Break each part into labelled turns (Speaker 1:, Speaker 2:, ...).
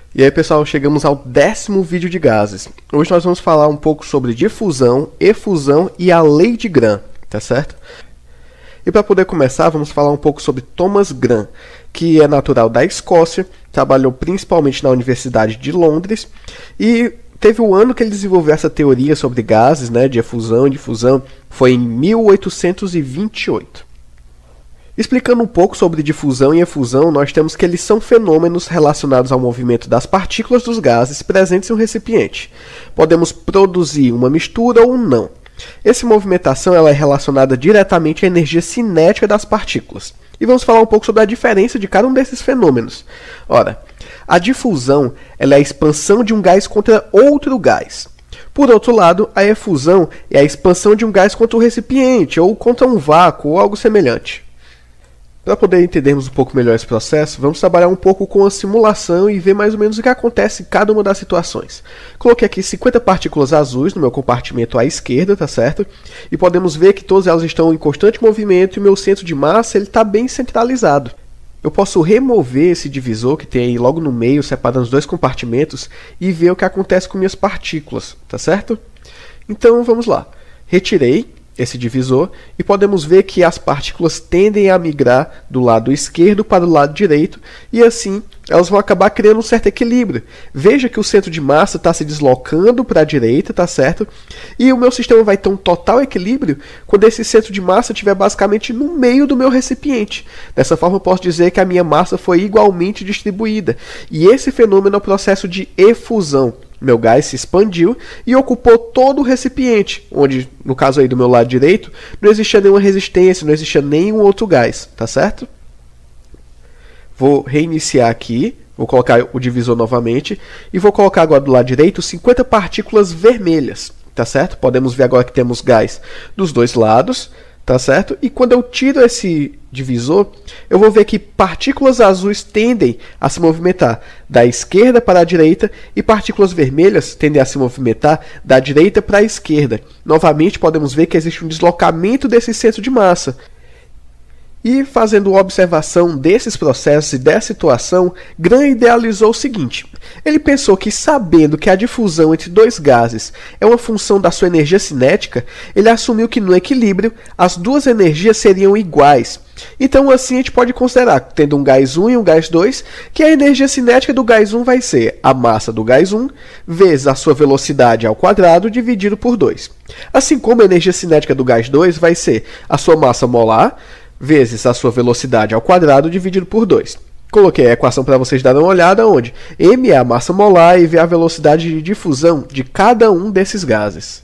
Speaker 1: E aí pessoal, chegamos ao 10º vídeo de gases. Hoje nós vamos falar um pouco sobre difusão, efusão e a lei de Gram, tá certo? E para poder começar, vamos falar um pouco sobre Thomas Gram, que é natural da Escócia, trabalhou principalmente na Universidade de Londres e teve o ano que ele desenvolveu essa teoria sobre gases, né, de efusão e difusão, foi em 1828. Explicando um pouco sobre difusão e efusão, nós temos que eles são fenômenos relacionados ao movimento das partículas dos gases presentes em um recipiente. Podemos produzir uma mistura ou não. Essa movimentação ela é relacionada diretamente à energia cinética das partículas. E vamos falar um pouco sobre a diferença de cada um desses fenômenos. Ora, a difusão ela é a expansão de um gás contra outro gás. Por outro lado, a efusão é a expansão de um gás contra o recipiente, ou contra um vácuo, ou algo semelhante. Para poder entendermos um pouco melhor esse processo, vamos trabalhar um pouco com a simulação e ver mais ou menos o que acontece em cada uma das situações. Coloquei aqui 50 partículas azuis no meu compartimento à esquerda, tá certo? E podemos ver que todas elas estão em constante movimento e o meu centro de massa está bem centralizado. Eu posso remover esse divisor que tem aí logo no meio, separando os dois compartimentos, e ver o que acontece com minhas partículas, tá certo? Então vamos lá. Retirei esse divisor e podemos ver que as partículas tendem a migrar do lado esquerdo para o lado direito e assim elas vão acabar criando um certo equilíbrio. Veja que o centro de massa está se deslocando para a direita, tá certo? E o meu sistema vai ter um total equilíbrio quando esse centro de massa estiver basicamente no meio do meu recipiente. Dessa forma eu posso dizer que a minha massa foi igualmente distribuída. E esse fenômeno é o processo de efusão. Meu gás se expandiu e ocupou todo o recipiente, onde, no caso aí do meu lado direito, não existia nenhuma resistência, não existia nenhum outro gás, tá certo? Vou reiniciar aqui, vou colocar o divisor novamente e vou colocar agora do lado direito 50 partículas vermelhas, tá certo? Podemos ver agora que temos gás dos dois lados, tá certo? E quando eu tiro esse divisor, eu vou ver que partículas azuis tendem a se movimentar da esquerda para a direita e partículas vermelhas tendem a se movimentar da direita para a esquerda. Novamente, podemos ver que existe um deslocamento desse centro de massa. E fazendo observação desses processos e dessa situação, Gram idealizou o seguinte. Ele pensou que, sabendo que a difusão entre dois gases é uma função da sua energia cinética, ele assumiu que no equilíbrio as duas energias seriam iguais. Então assim a gente pode considerar, tendo um gás 1 e um gás 2, que a energia cinética do gás 1 vai ser a massa do gás 1 vezes a sua velocidade ao quadrado dividido por 2. Assim como a energia cinética do gás 2 vai ser a sua massa molar vezes a sua velocidade ao quadrado dividido por 2. Coloquei a equação para vocês darem uma olhada, onde m é a massa molar e v é a velocidade de difusão de cada um desses gases.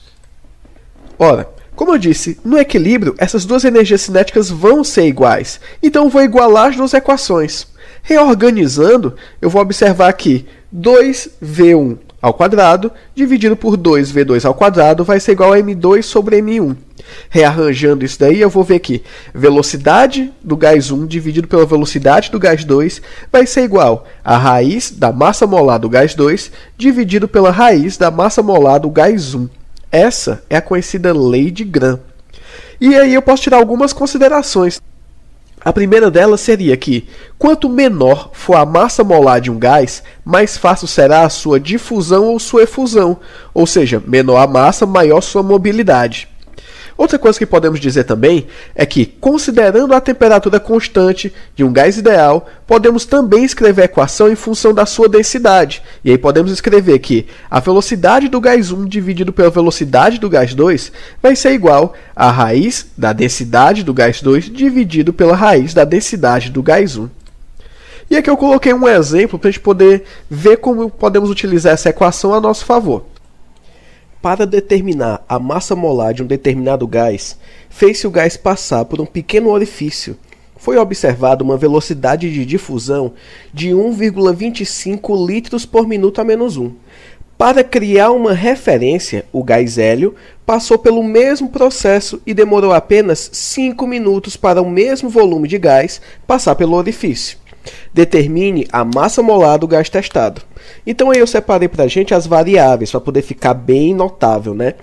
Speaker 1: Ora, como eu disse, no equilíbrio, essas duas energias cinéticas vão ser iguais, então eu vou igualar as duas equações. Reorganizando, eu vou observar que 2v1 ao quadrado dividido por 2v2 ao quadrado vai ser igual a m2 sobre m1. Rearranjando isso daí, eu vou ver que velocidade do gás 1 dividido pela velocidade do gás 2 vai ser igual a raiz da massa molar do gás 2 dividido pela raiz da massa molar do gás 1. Essa é a conhecida lei de Gram. E aí eu posso tirar algumas considerações. A primeira delas seria que, quanto menor for a massa molar de um gás, mais fácil será a sua difusão ou sua efusão, ou seja, menor a massa, maior sua mobilidade. Outra coisa que podemos dizer também é que, considerando a temperatura constante de um gás ideal, podemos também escrever a equação em função da sua densidade. E aí podemos escrever que a velocidade do gás 1 dividido pela velocidade do gás 2 vai ser igual à raiz da densidade do gás 2 dividido pela raiz da densidade do gás 1. E aqui eu coloquei um exemplo para a gente poder ver como podemos utilizar essa equação a nosso favor. Para determinar a massa molar de um determinado gás, fez-se o gás passar por um pequeno orifício. Foi observada uma velocidade de difusão de 1,25 litros por minuto a menos 1. Para criar uma referência, o gás hélio passou pelo mesmo processo e demorou apenas 5 minutos para o mesmo volume de gás passar pelo orifício. Determine a massa molar do gás testado. Então aí eu separei para a gente as variáveis, para poder ficar bem notável, né?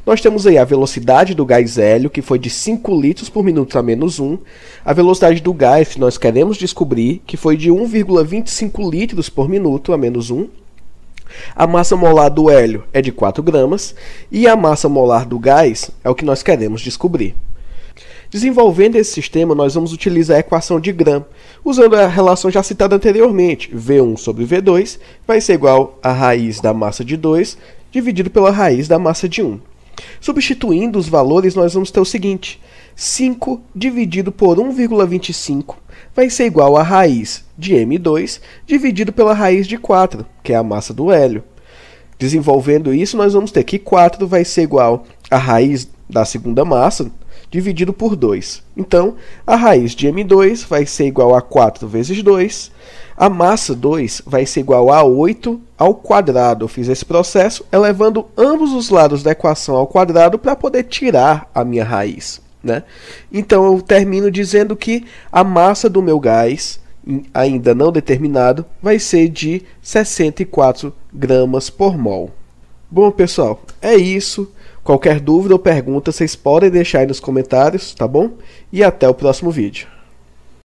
Speaker 1: Nós temos aí a velocidade do gás hélio, que foi de 5 litros por minuto a menos 1. A velocidade do gás que nós queremos descobrir, que foi de 1,25 litros por minuto a menos 1. A massa molar do hélio é de 4 gramas. E a massa molar do gás é o que nós queremos descobrir. Desenvolvendo esse sistema, nós vamos utilizar a equação de Gram, usando a relação já citada anteriormente. V1 sobre V2 vai ser igual a raiz da massa de 2 dividido pela raiz da massa de 1. Substituindo os valores, nós vamos ter o seguinte: 5 dividido por 1,25 vai ser igual a raiz de M2 dividido pela raiz de 4, que é a massa do hélio. Desenvolvendo isso, nós vamos ter que 4 vai ser igual a raiz da segunda massa, dividido por 2. Então, a raiz de M2 vai ser igual a 4 vezes 2. A massa 2 vai ser igual a 8 ao quadrado. Eu fiz esse processo elevando ambos os lados da equação ao quadrado para poder tirar a minha raiz, né? Então, eu termino dizendo que a massa do meu gás, ainda não determinado, vai ser de 64 gramas por mol. Bom, pessoal, é isso. Qualquer dúvida ou pergunta, vocês podem deixar aí nos comentários, tá bom? E até o próximo vídeo.